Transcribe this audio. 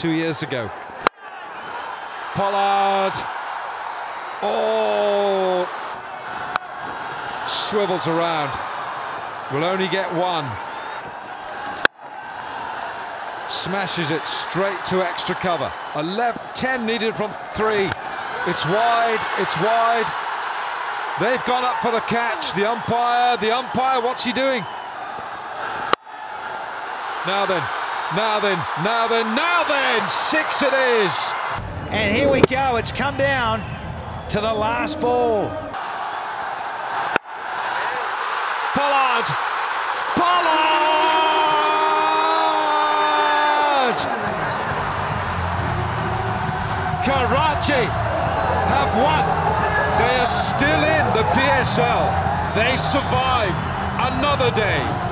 2 years ago. Pollard. Oh! Swivels around. Will only get one. Smashes it straight to extra cover. 10 needed from 3. It's wide, it's wide. They've gone up for the catch. The umpire, what's he doing? Now then, 6 it is. And here we go, it's come down to the last ball. Pollard! Karachi have won. They are still in the PSL. They survive another day.